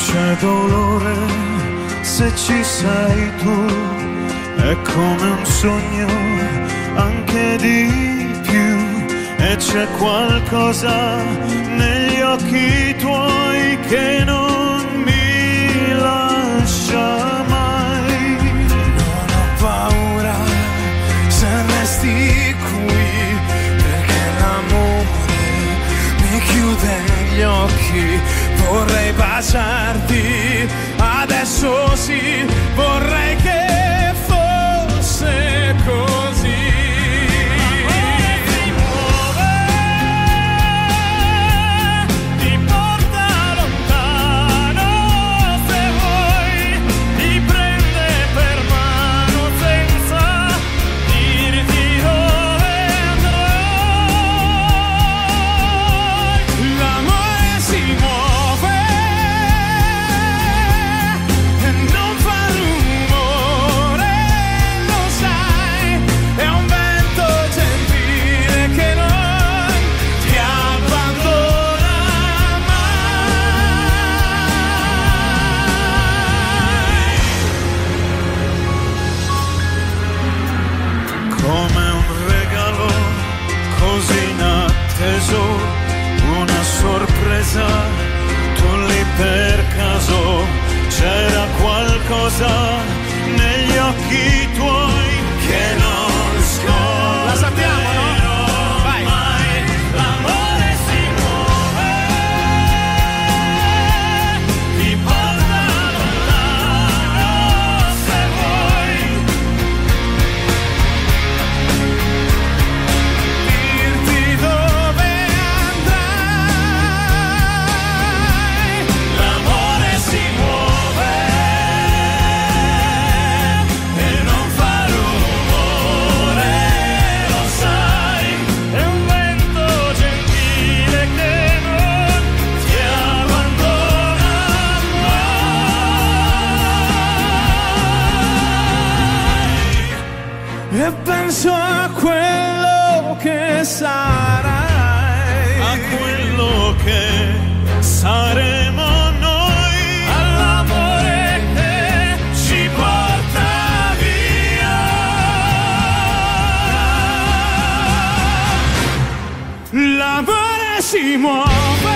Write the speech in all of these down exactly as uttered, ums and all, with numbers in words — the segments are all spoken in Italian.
c'è dolore se ci sei tu, è come un sogno anche di più, e c'è qualcosa negli occhi tuoi che non mi lascia mai. Non ho paura se resti qui, perché l'amore mi chiude gli occhi. Vorrei baciarti, adesso sì, vorrei che fosse così. L'amore si muove, ti porta lontano se vuoi, ti prende per mano senza dirti dove andrai. L'amore si muove, una sorpresa, tu lì per caso, c'era qualcosa negli occhi tuoi che non scorderò. La sappiamo, no? Vai. Mai. L'amore si muove, ti porta lontano se vuoi. Dirti dove e penso a quello che sarai, a quello che saremo noi, all'amore che ci porta via. L'amore si muove,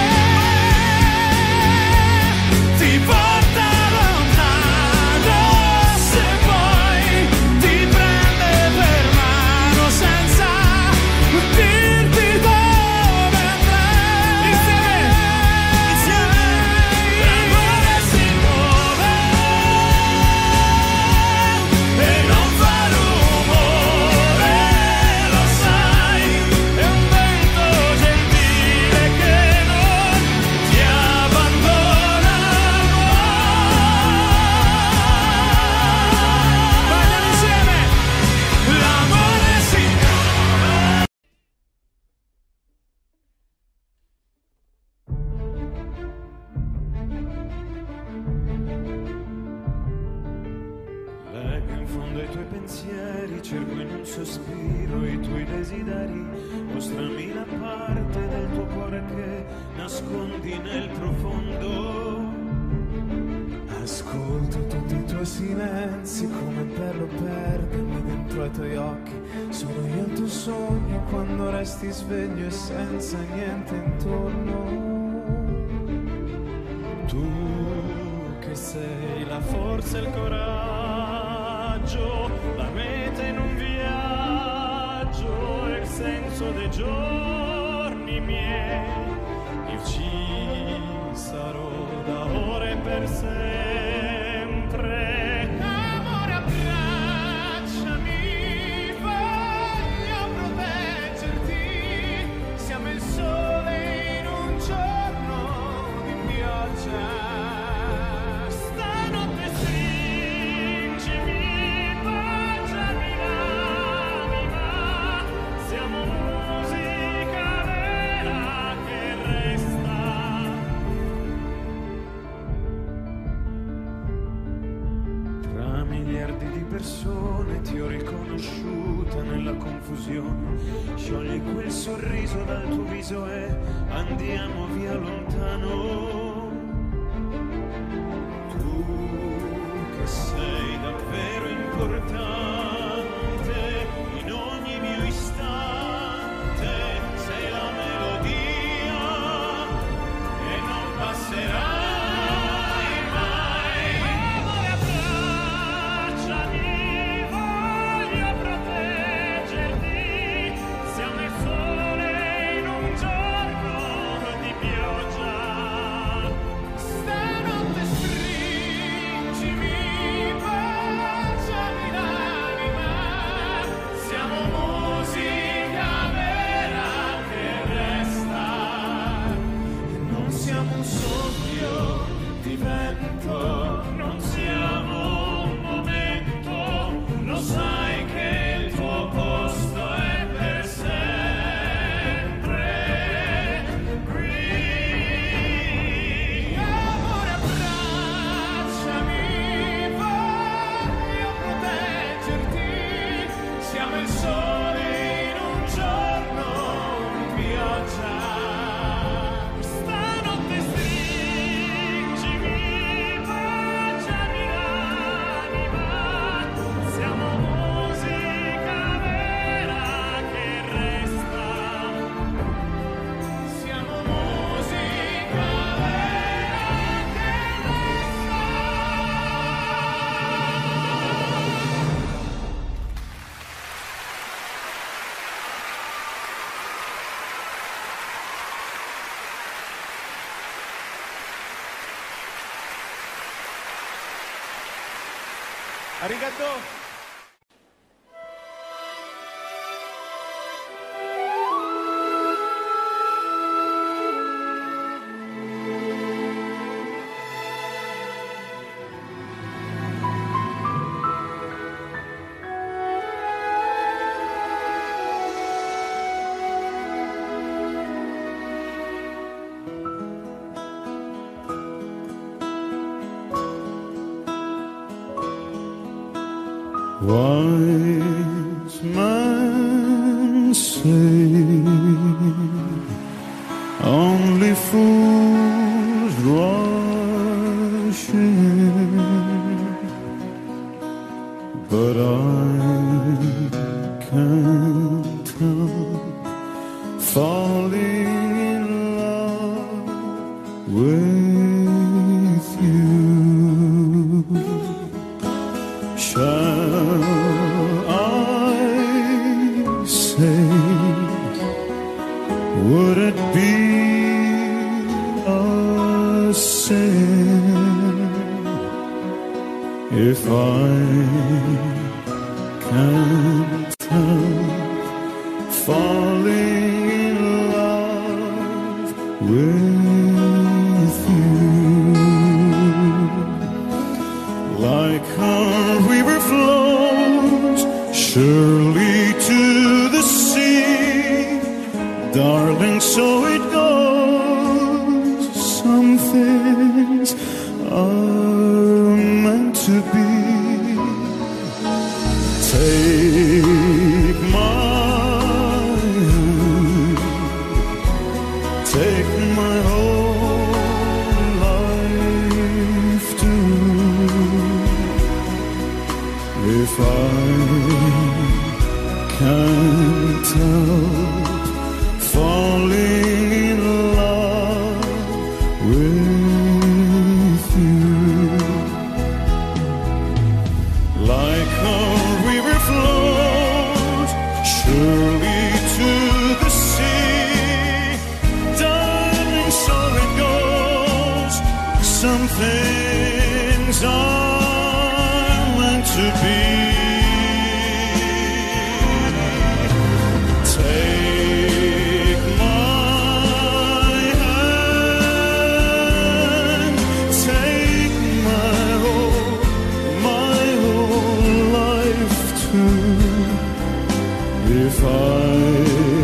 ti porta lontano se vuoi, ti prende per mano senza dirti dove andrai. Insieme, insieme. L'amore si muove e non fa rumore, lo sai, è un vento gentile che non ti abbandona mai. Andiamo insieme. L'amore si muove. Leggo in fondo ai tuoi pensieri, cerco in un sospiro i tuoi desideri, mostrami la parte del tuo cuore che nascondi nel profondo. Ascolto tutti i tuoi silenzi, come è bello perdermi dentro ai tuoi occhi. Sono io il tuo sogno quando resti sveglio e senza niente intorno. Tu che sei la forza e il coraggio, la meta in un viaggio e il senso dei giorni miei. Io ci sarò da ora e per sempre. Amore, abbracciami, voglio proteggerti. Siamo il sole in un giorno di pioggia. Stanotte stringimi, baciami l'anima. Siamo musica vera che resta. Tra miliardi di persone ti ho riconosciuta nella confusione. Sciogli quel sorriso dal tuo viso e andiamo via lontano. Arigato. Wise men say only fools rush in, but I can't help falling in love with you. Shall I say, would it be a sin if I can't help falling in love with you? Like a river flows surely to the sea, darling, so it goes. Some things are meant to be. Take my hand, take my whole life too. If I can't help falling in love with you, like a river flows surely to the sea, darling, so it goes. Some things are meant to be. If I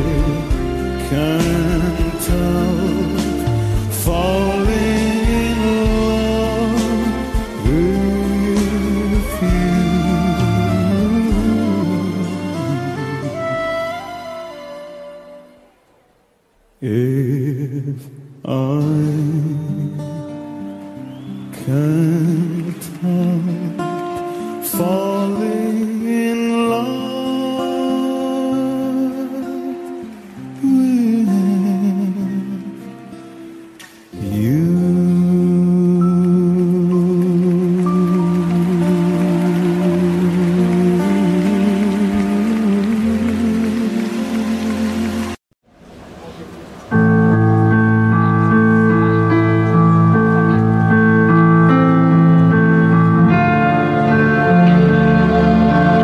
can't help falling in love with you, if I can't help falling in love. Thank you.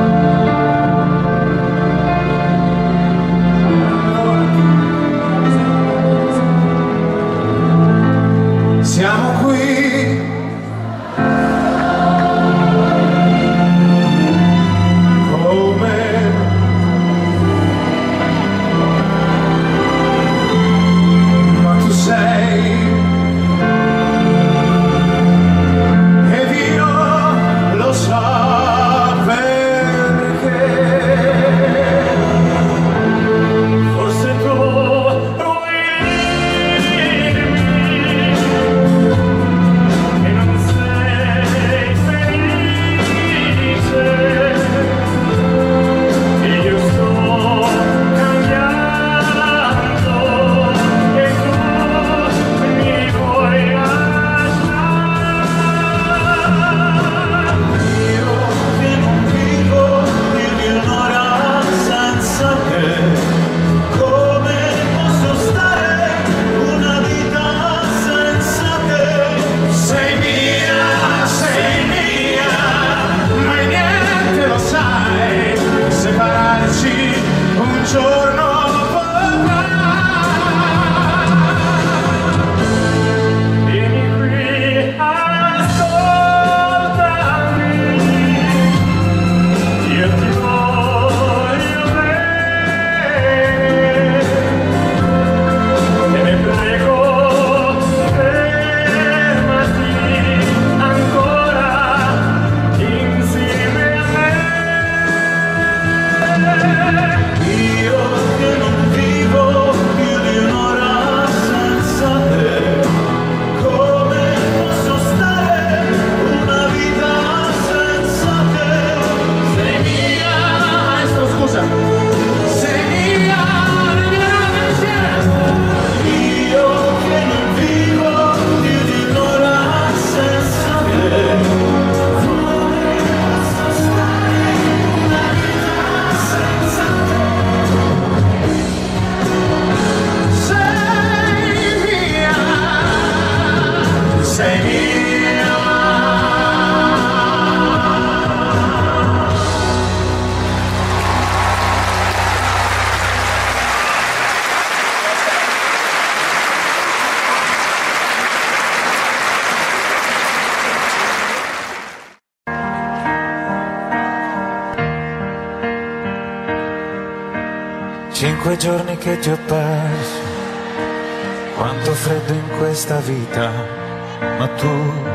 Cinque giorni che ti ho perso, quanto freddo in questa vita, ma tu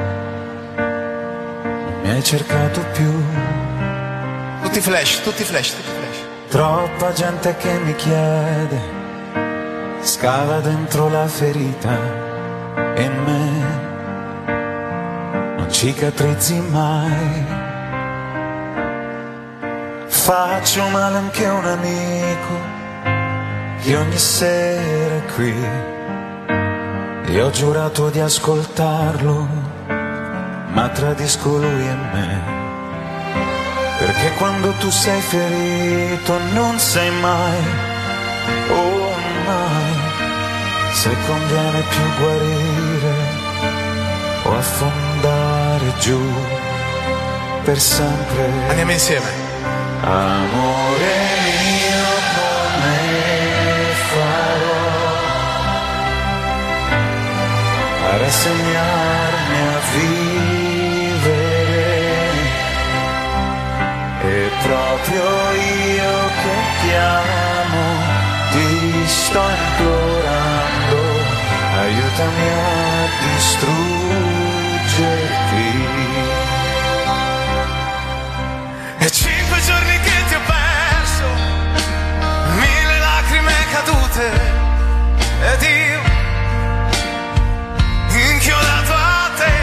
non mi hai cercato più. Tutti flash, tutti flash, tutti flash. Troppa gente che mi chiede, scava dentro la ferita e me non cicatrizzi mai. Faccio male anche a un amico che ogni sera è qui, e ho giurato di ascoltarlo, ma tradisco lui e me. Perché quando tu sei ferito non sai mai, oh mai, se conviene più guarire o affondare giù per sempre. Andiamo insieme. Amore mio, come farò a rassegnarmi a vivere? E proprio io che chiamo, ti sto implorando, aiutami a distruggerti. E cinque giorni che ti ho perso, mille lacrime cadute, ed io inchiodato a te.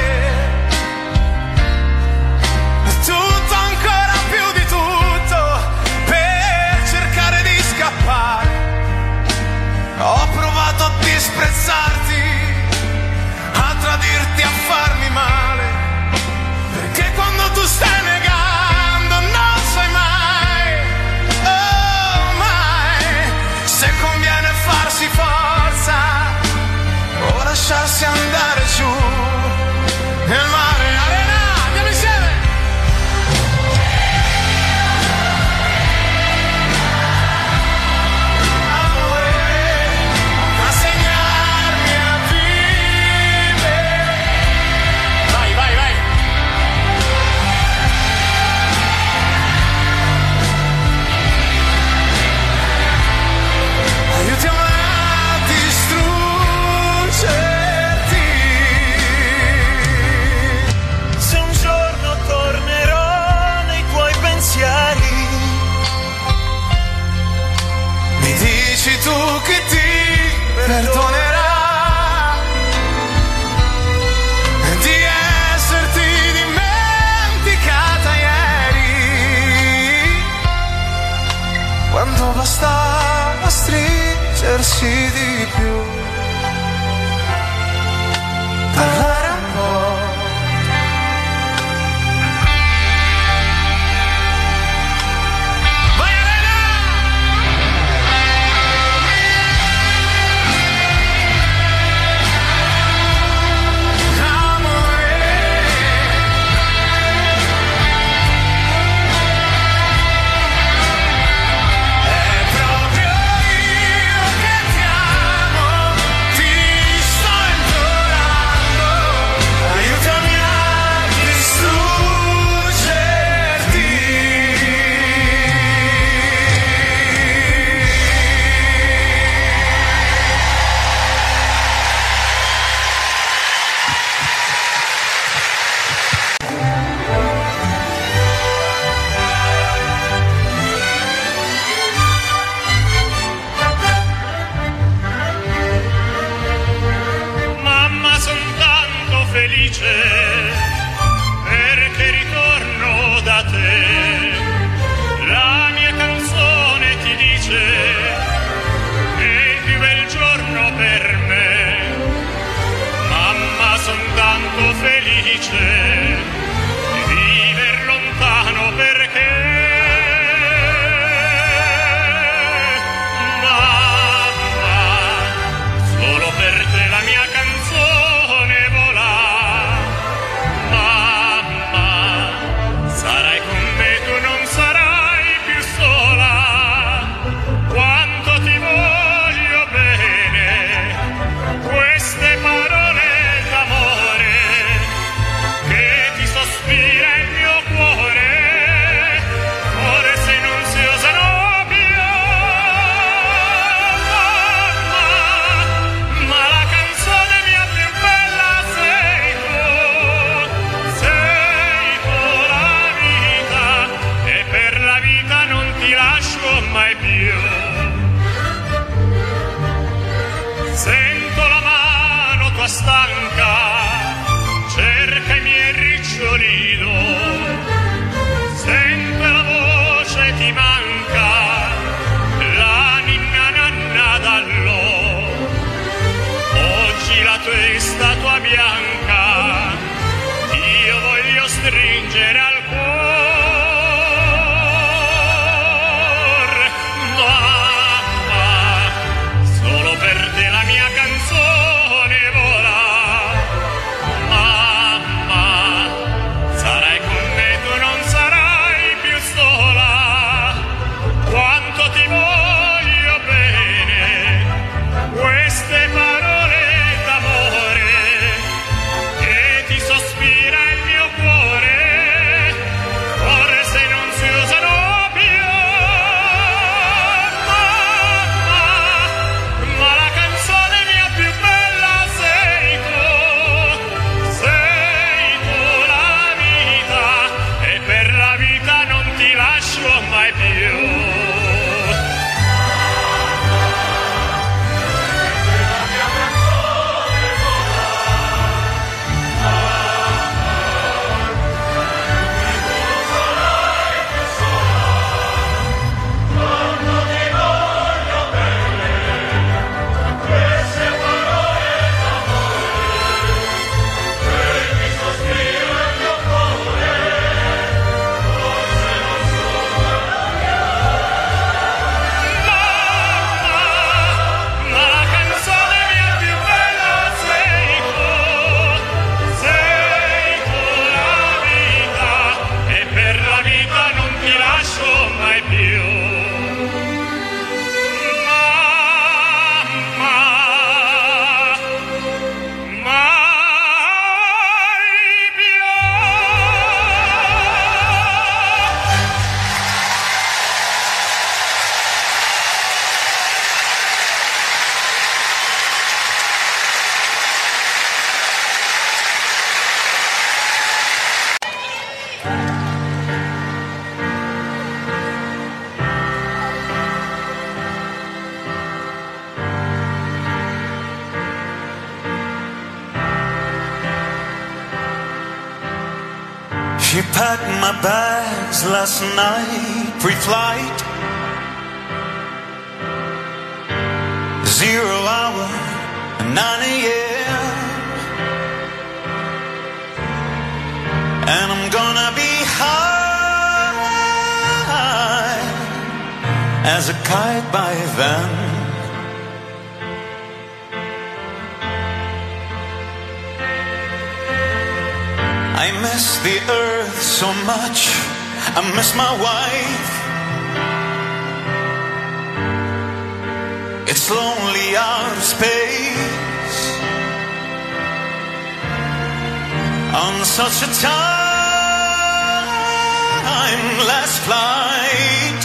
E tutto ancora più di tutto per cercare di scappare. Ho provato a disprezzarti, a tradirti, a farmi male, perché quando tu stai negando non sai mai, oh mai, se conviene farsi forza o lasciarsi andare giù nel mare. Arena, andiamo insieme. Amore, rassegnarmi a vivere. Vai, vai, vai. Aiutiamo a distruggerti. Se un giorno tornerò nei tuoi pensieri, Mi dici tu che ti perdonerà di esserti dimenticata ieri, quando bastava stringersi di più, parlare un po'. Vai Elena! Amore, è proprio io che ti amo, ti sto implorando, aiutami a distruggerti. Mamma, son tanto felice perché ritorno da te. La mia canzone ti dice è il più bel giorno per me. Mamma, son tanto felice di viver lontano perché mamma, solo per te la mia canzone vola. Mamma, sarai con me, tu non sarai più sola. Quanto ti voglio bene, queste parole d'amore che stanca, cerca i miei ricciolino, sente la voce ti manca, la ninna nanna dall'o, oggi la testa tua bianca, io voglio stringere al cuore, mamma, solo per te la mia canzone vola, mamma, sarai con me, tu non sarai più sola, quanto ti voglio bene, queste parole d'amore, che ti sospira il mio cuore, forse non si usano più, mamma, ma la canzone mia più bella sei tu, sei tu la vita, e per la vita non ti lascio mai più. Ma la canzone mia più bella sei tu, sei tu la vita, e per la vita non ti lascio mai più. Mamma, mai più. She packed my bags last night, pre-flight. Zero hour, nine a.m. And I'm gonna be high as a kite by then. I miss the earth so much, I miss my wife. It's lonely out of space on such a timeless flight.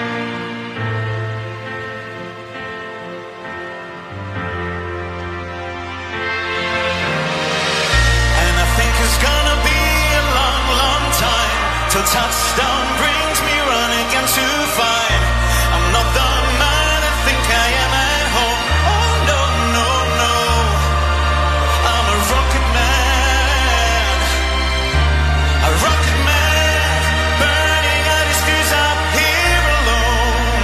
And I think it's gonna be a long, long time till touchdown brings me running again to find I'm not the man I think I am at home. Oh no, no, no, I'm a rocket man, a rocket man, burning out his fuse up here alone.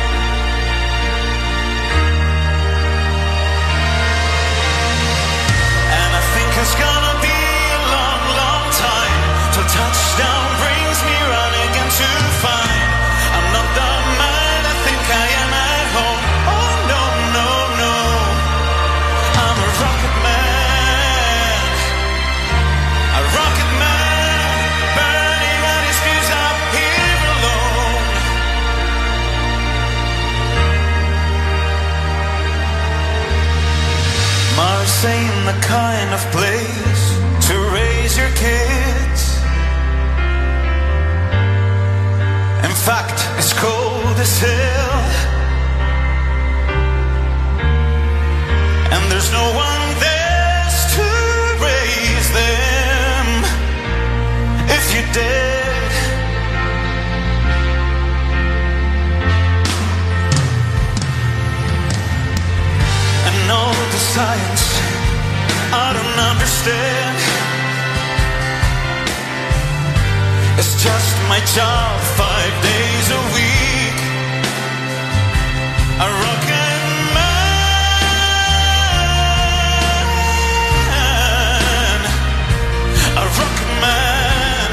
And I think it's gonna be a long, long time till touchdown brings me running again to find I'm not the man I think I am at home. Oh no, no, no, I'm a rocket man, a rocket man, burning out his fuse up here alone. Mars ain't the kind of place to raise your kids. In fact, it's cold as hell, and there's no one there to raise them if you're dead. And all the science understand. It's just my job, five days a week. A rockin' man, a rockin' man.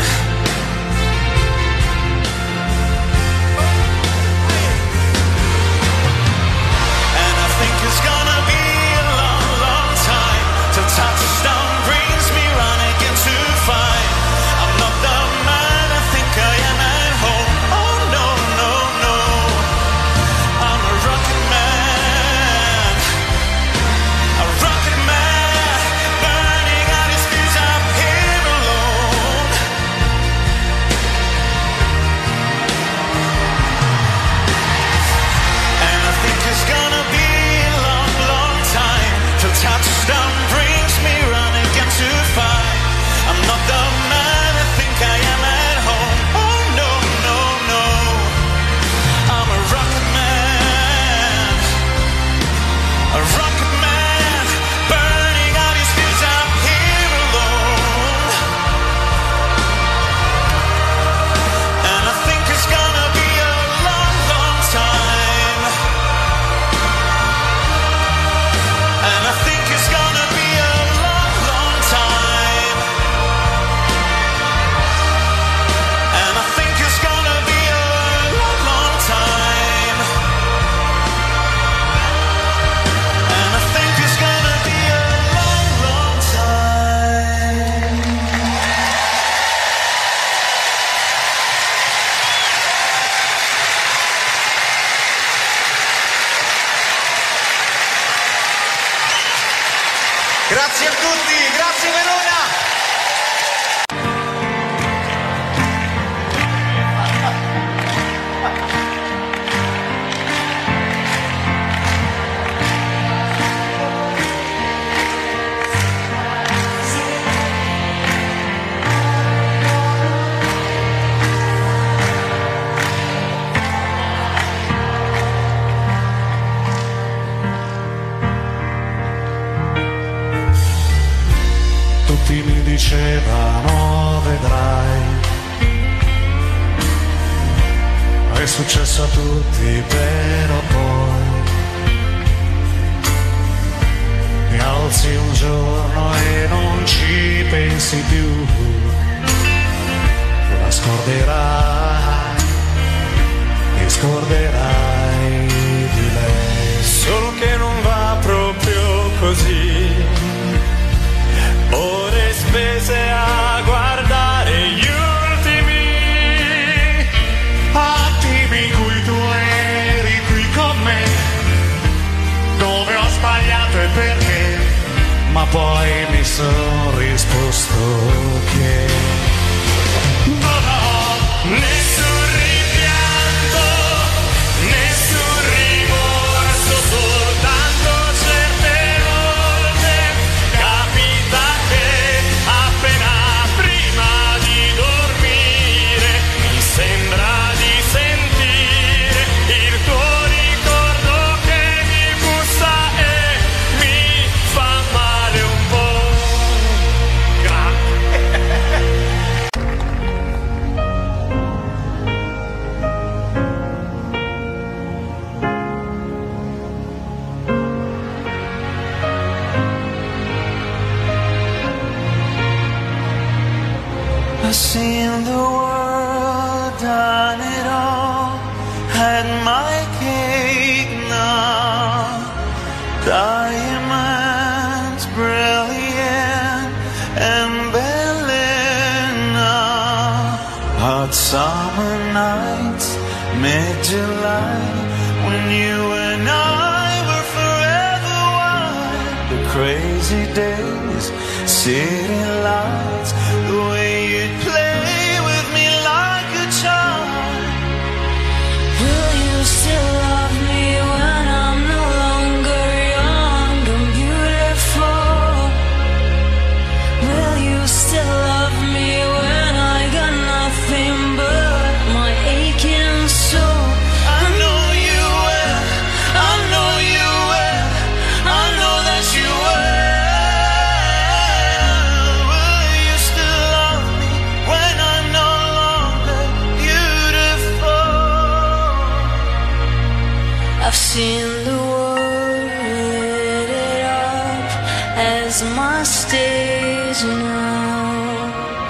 And I think it's gonna be a long, long time till touchdown brings me round again to find I'm not the man I think I am at home. Oh no, no, no, I'm a rockin' man, a rockin' man, burning out his fuse up here alone. And I think it's gonna be a long, long time till touchdown brings me round again to find I'm not the man I think I am at home. Oh no, no, no, I'm a rocket man, a rocket man, burning out his fuse up here alone. And I think it's gonna be a long, long time. And I think it's gonna be a long, long time. And I think it's gonna be a long, long time. And I think it's gonna be a long, long time. Grazie a tutti, grazie Verona. Tutti mi dicevano vedrai, è successo a tutti però poi ti alzi un giorno e non ci pensi più, la scorderai, ti scorderai di lei. Solo che non va proprio così. Ore spese a guardare gli ultimi Attimi in cui tu eri qui con me, dove ho sbagliato e perché, ma poi mi sono risposto che non ho nessun rimpianto, nessun rimorso, soltanto certe volte capita che appena prima di dormire mi sembra di sentire il tuo ricordo che mi bussa e mi fa male un po'. I've seen the world, done it all, had my cake now. Diamonds brilliant and Berlin now. Hot summer nights, mid-July, when you and I were forever wild. The crazy days, city lights, the way you'd play with me like a child. Will you still love me when I'm no longer young and beautiful? Will you still love me when I got nothing but my aching soul? I know you will, I know you will, I know that you will. days now,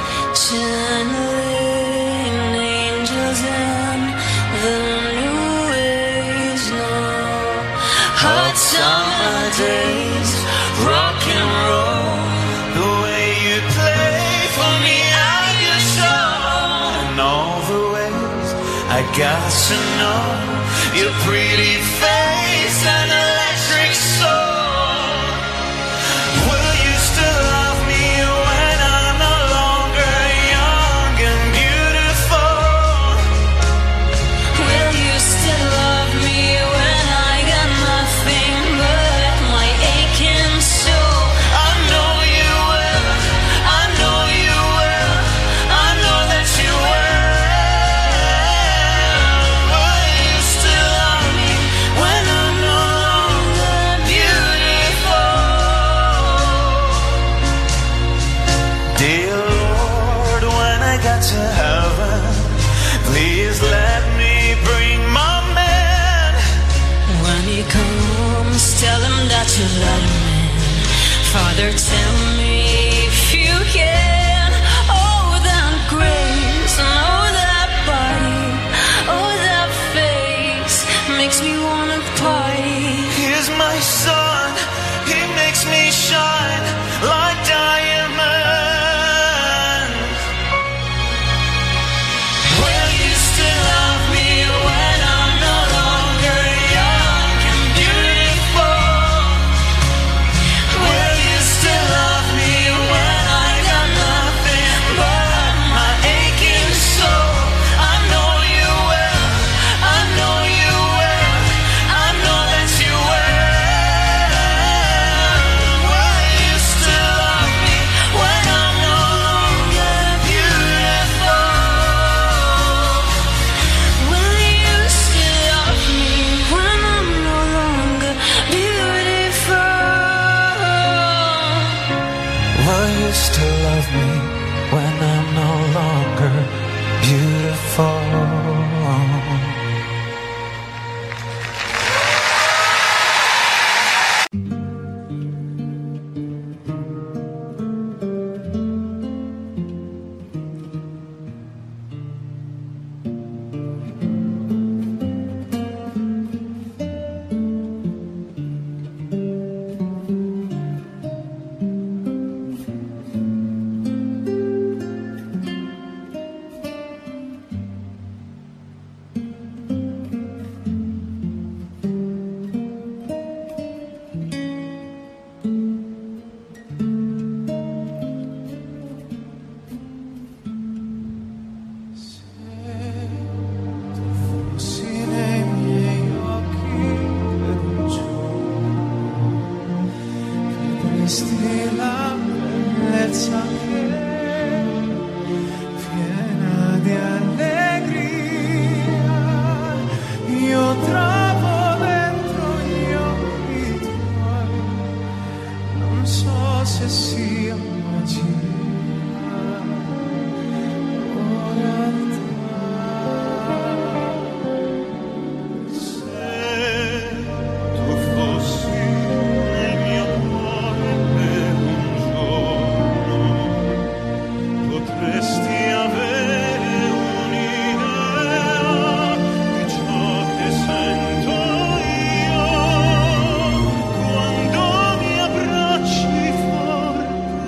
channeling angels and the new ways now. Hot summer days, rock and roll, the way you play for me on your soul, and all the ways I got to know your pretty face and electric soul. Will you still love me when I'm no longer young and beautiful? Will you still love me when I got nothing but my aching soul? I know you will, I know you will, I know that you will. Will you still love me when I'm no longer beautiful? Dear Lord, when I got to heaven, please let me bring my man. When he comes, tell him that you let him in. Father, tell me if you can. Oh, that grace, and oh, that body, oh, that face makes me wanna party. Here's my son, he makes me shine like diamonds. Will you still love me when I'm no longer young and beautiful? Will you still love me when I got nothing but my aching soul? I know you will, I know you will, I know that you will. Will you still love me when I'm no longer beautiful? Will you still love me when I'm no longer beautiful? Will you still love me when I'm no longer beautiful? Fossi nei miei occhi per un giorno, vedresti la bellezza che piena di allegria io trovo dentro gli occhi tuoi. Non so se sia magia o realtà. Se tu fossi nel mio cuore per un giorno, potresti avere un'idea di ciò che sento io quando mi abbracci forte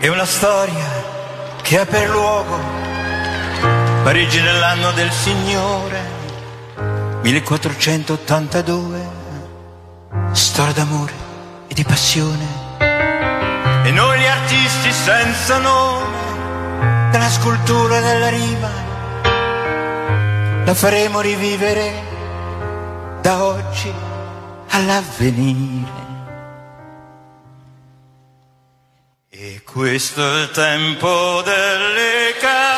È una storia che ha per luogo Parigi nell'anno del Signore millequattrocentottantadue. Storia d'amore e di passione. E noi gli artisti senza nome della scultura e della rima la faremo rivivere da oggi all'avvenire. E questo è il tempo delle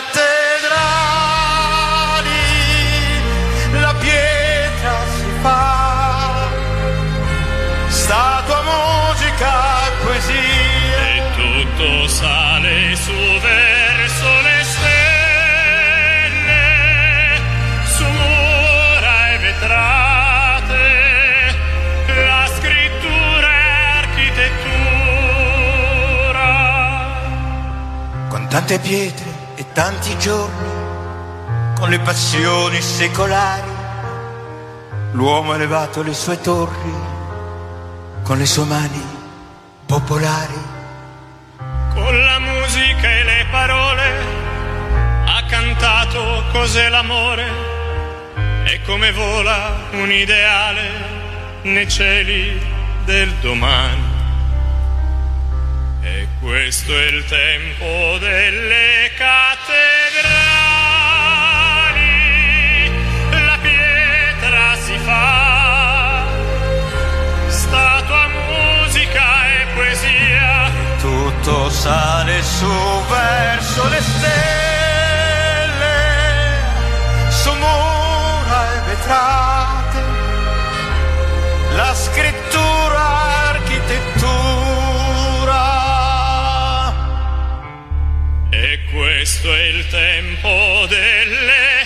cattedrali, la pietra si fa statua, musica e poesia, e tutto sale su verso le stelle, su mura e vetrate, la scrittura e architettura. Con tante pietre e tanti giorni, con le passioni secolari, l'uomo ha elevato le sue torri con le sue mani popolari. Con la musica e le parole ha cantato cos'è l'amore e come vola un ideale nei cieli del domani. E questo è il tempo delle cattedrali, la pietra si fa statua, musica e poesia, Tutto sale su verso le stelle, su mura e vetrate, la scrittura, architettura. e questo è il tempo delle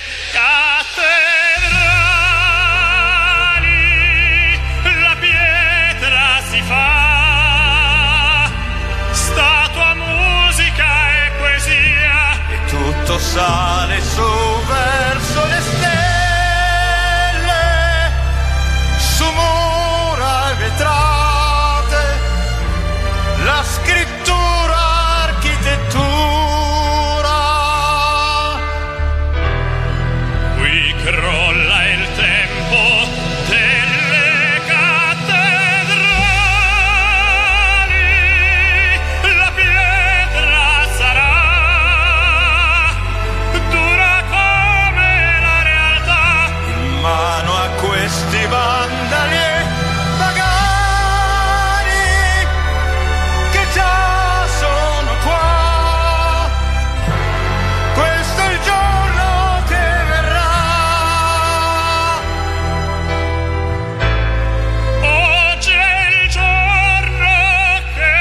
cattedrali, la pietra si fa statua, musica e poesia, E tutto sale su verso le stelle, su mura e vetrate, la scrittura, architettura. qui crolla il tempo delle cattedrali, la pietra sarà dura come la realtà, In mano a questi vandali e pagani che già sono qua. Questo è il giorno che verrà. oggi è il giorno che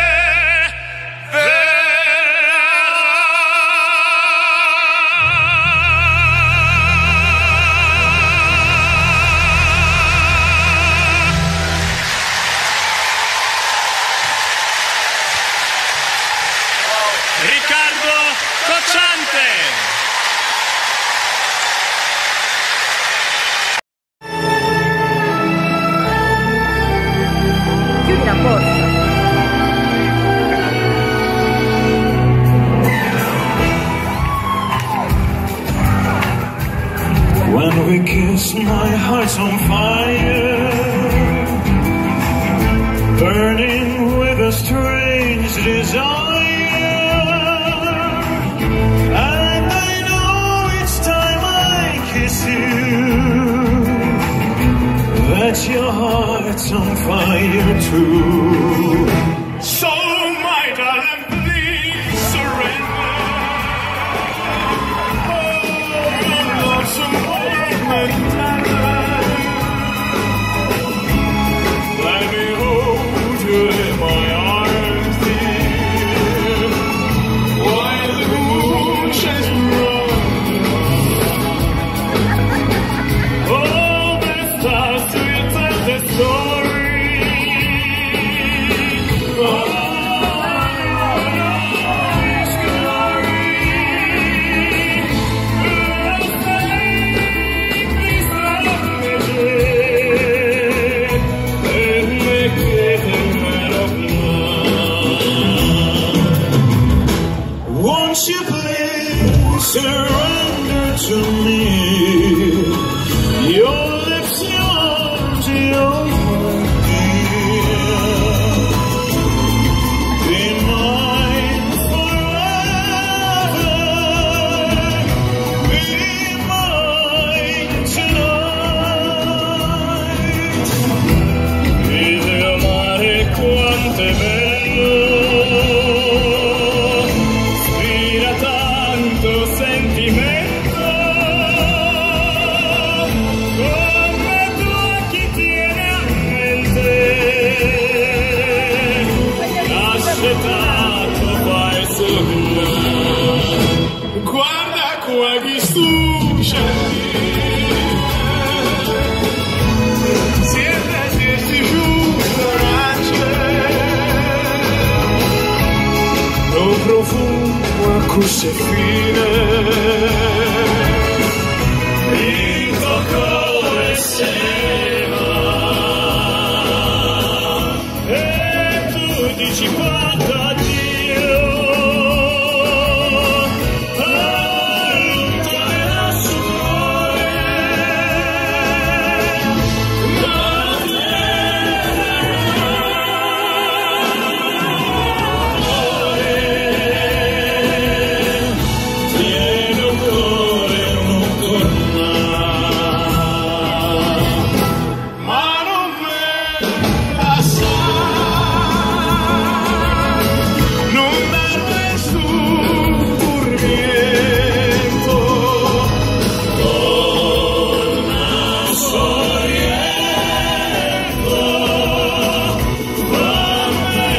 Riccardo Cocciante. Chiudi la porta. When we kiss, my heart's on fire, burning with a strange desire. And I know each time I kiss you that your heart's on fire too. So my darling, please surrender. Oh, Lord, some moment let me hold you in my arms, dear, while the moon shines bright. Oh, the stars will tell the story surrender to me. Your lips, your arms, your dear. Be mine forever. Be mine tonight. Vede amare quanto è bello. Ispira tanto sentimento. Come tu a chi tiene a mente. Accettato fai solo. Guarda qua chi stuccia. Siete si giusto lo profumo a così fine. Il tuo cuore se ne va. E tu dici quanto addio. Allontana sul cuore. Tieno cuore non tornare. Ma non me la sa. Non dar nessun tormento. Torna sorriendo. Fammi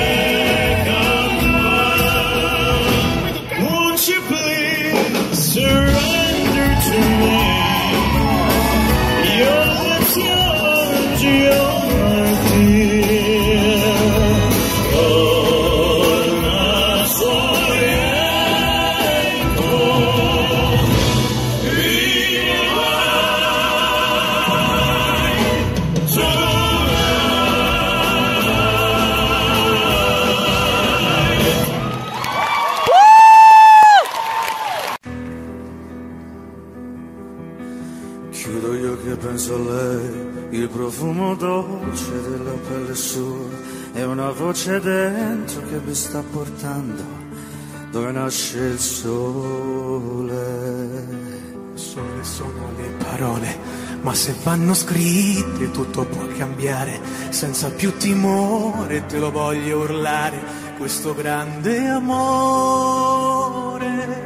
calmare. Won't you please surrender to me? Your lips, your arms, your dear. Torna sorriendo. Be mine tonight. Chiudo gli occhi e penso a lei, il profumo dolce della pelle sua, è una voce dentro che mi sta portando dove nasce il sole. Sole sono le parole, ma se vanno scritte tutto può cambiare. Senza più timore te lo voglio urlare, questo grande amore,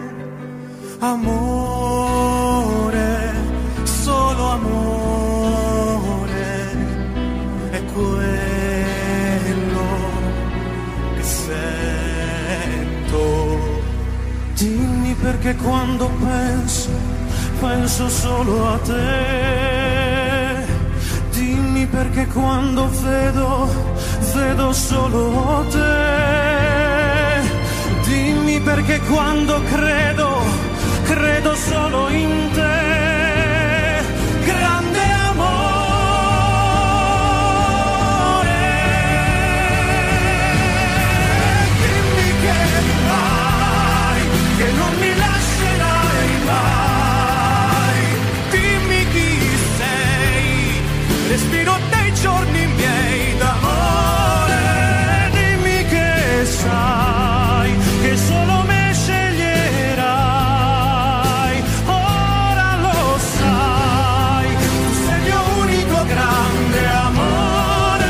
amore, solo amore, è quello che sento. Dimmi perché quando penso, penso solo a te. Dimmi perché quando vedo, vedo solo te. Dimmi perché quando credo, credo solo in te. Grande amore. Dimmi che vai, che non mi lascerai mai. Dimmi chi sei, respiro dei giorni miei d'amore. Dimmi che sai, che solo me sceglierai. Ora lo sai, tu sei il mio unico grande amore.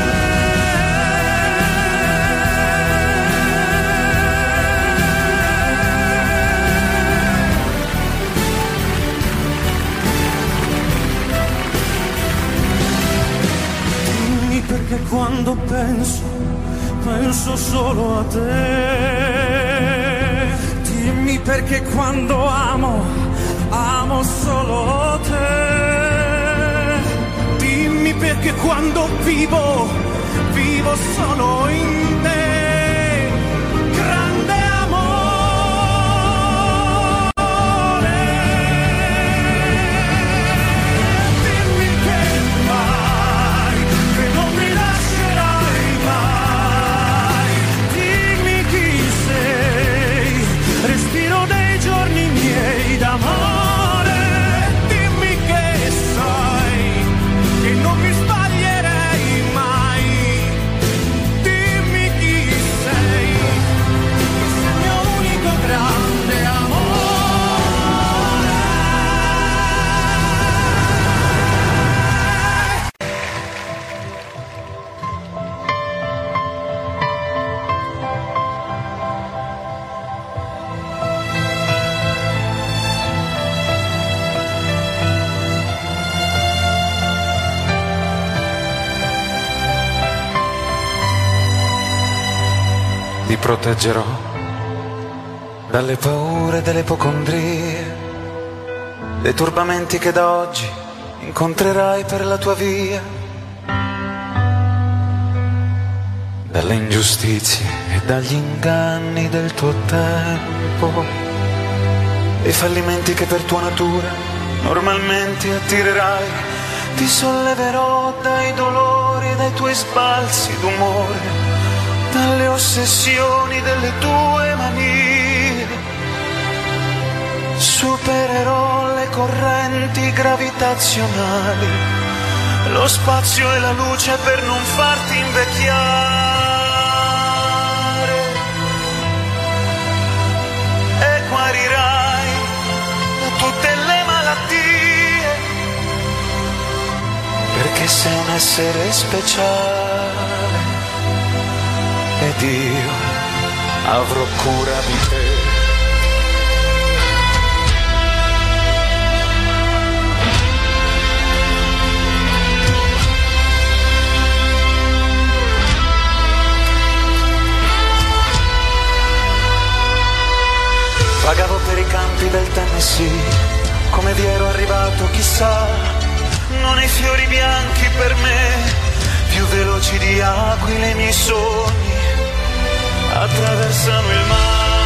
Dimmi perché quando penso, penso solo a te. Dimmi perché quando amo, amo solo te. Dimmi perché quando vivo, vivo solo in te. Grande amore. Dimmi che vai, che non mi lascerai mai. Dimmi chi sei, respiro dei giorni miei d'amore. ti proteggerò dalle paure delle ipocondrie, dei turbamenti che da oggi incontrerai per la tua via, dalle ingiustizie e dagli inganni del tuo tempo, dei fallimenti che per tua natura normalmente attirerai. Ti solleverò dai dolori e dai tuoi sbalzi d'umore, dalle ossessioni delle tue manie. Supererò le correnti gravitazionali, lo spazio e la luce per non farti invecchiare, e guarirai da tutte le malattie, perché sei un essere speciale ed io avrò cura di te. Vagavo per i campi del Tennessee, come vi ero arrivato chissà, non i fiori bianchi per me, più veloci di aquile i miei sogni, attraversano il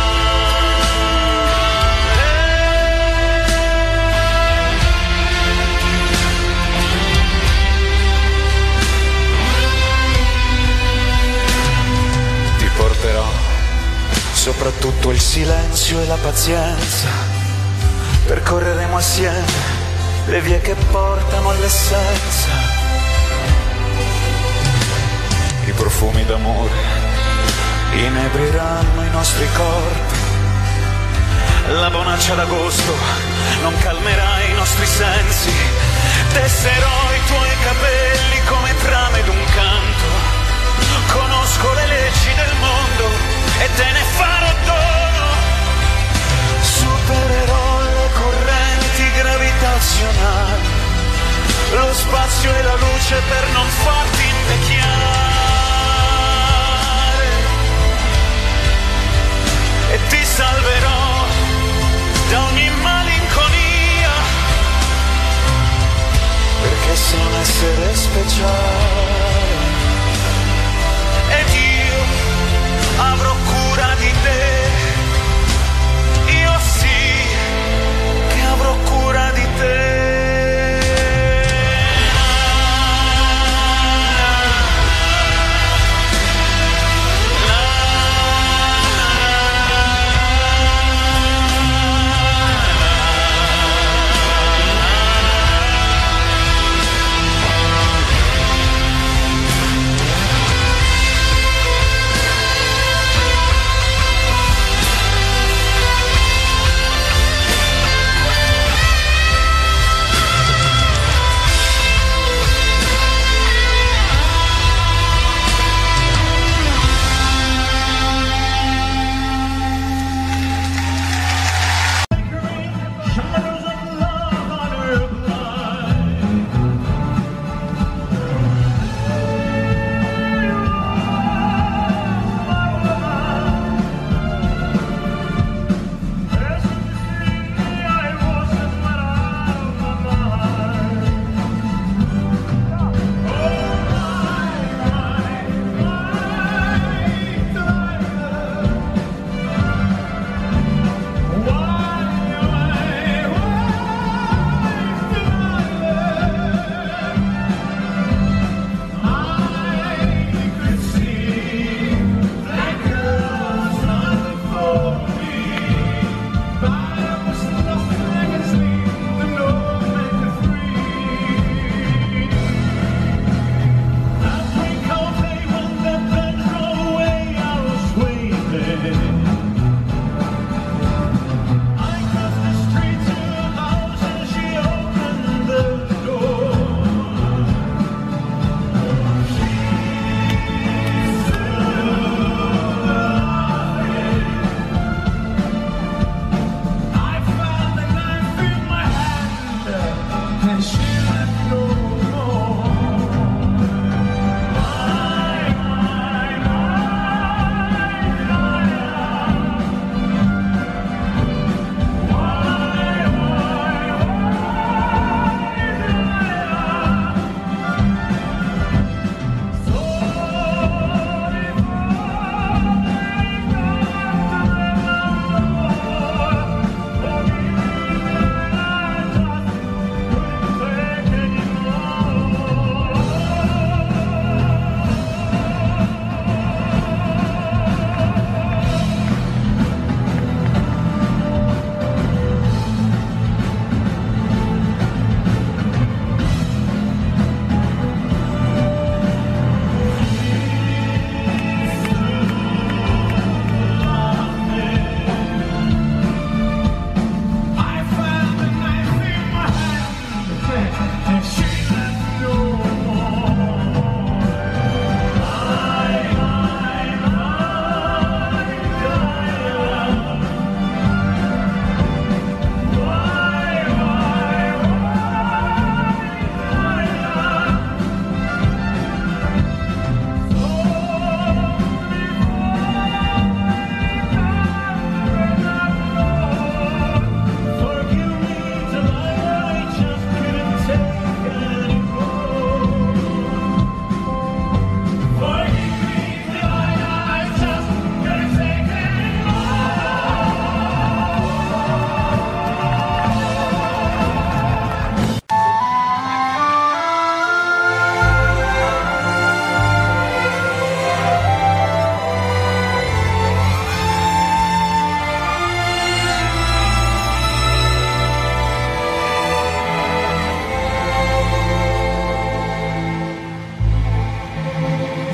mare. Ti porterò soprattutto il silenzio e la pazienza, percorreremo assieme le vie che portano all'essenza, i profumi d'amore inebriranno i nostri corpi, la bonaccia d'agosto non calmerà i nostri sensi, tesserò i tuoi capelli come trame d'un canto, conosco le leggi del mondo e te ne farò dono, supererò le correnti gravitazionali, lo spazio e la luce per non farti invecchiare, e ti salverò da ogni malinconia, perché sei un essere speciale ed io avrò cura di te, io sì che avrò cura di te.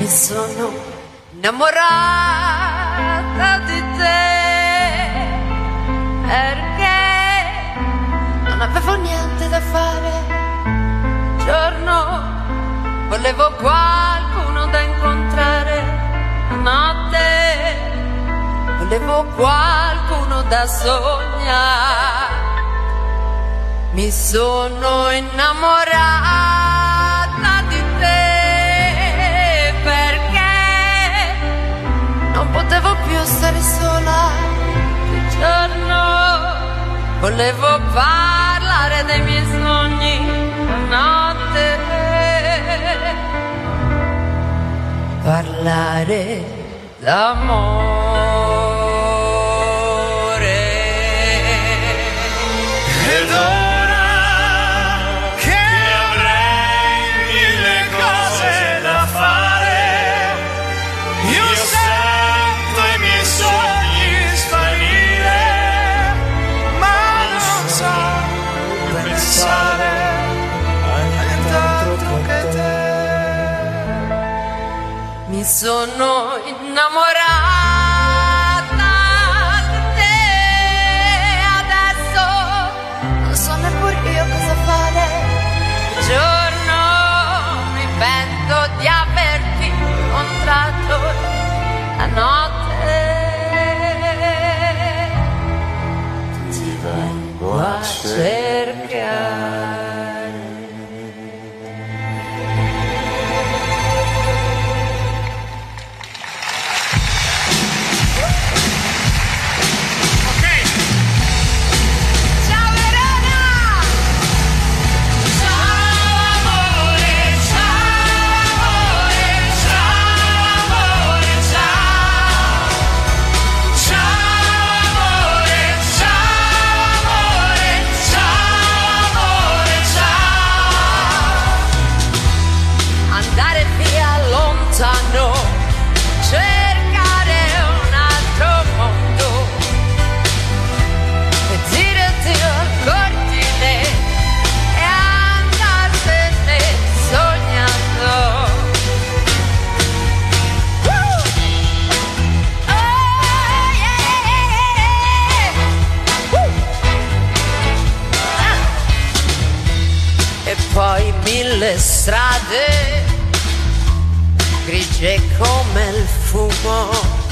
Mi sono innamorata di te perché non avevo niente da fare. Un giorno volevo qualcuno da incontrare, notte volevo qualcuno da sognare. Mi sono innamorata di te perché non potevo più stare sola. Un giorno volevo parlare dei miei sogni, notte parlare d'amore. Ed ora che avrei mille cose da fare, io sento i miei sogni svanire, ma non so pensare a nient'altro che te. Mi sono innamorata di te, adesso non so neppure io cosa fare. Un giorno mi pento di averti incontrato, la notte ti vengo a cercare. Cercare un altro mondo e dirti al cortile e andarsene sognando. Uh! Oh, yeah! Uh! Ah! E poi mille strade grigie come il fumo,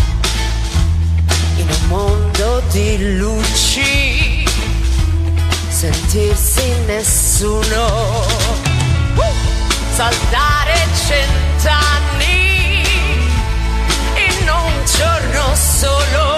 in un mondo di luci, sentirsi nessuno, uh! saltare cent'anni in un giorno solo.